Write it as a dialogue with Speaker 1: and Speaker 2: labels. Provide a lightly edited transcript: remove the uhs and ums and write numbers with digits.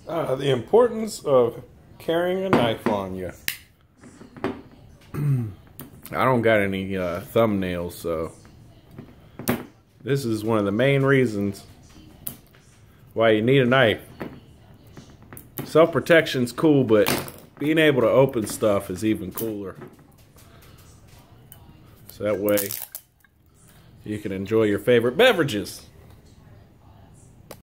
Speaker 1: The importance of carrying a knife on you. I don't got any thumbnails, so this is one of the main reasons why you need a knife. Self-protection's cool, but being able to open stuff is even cooler. So that way you can enjoy your favorite beverages.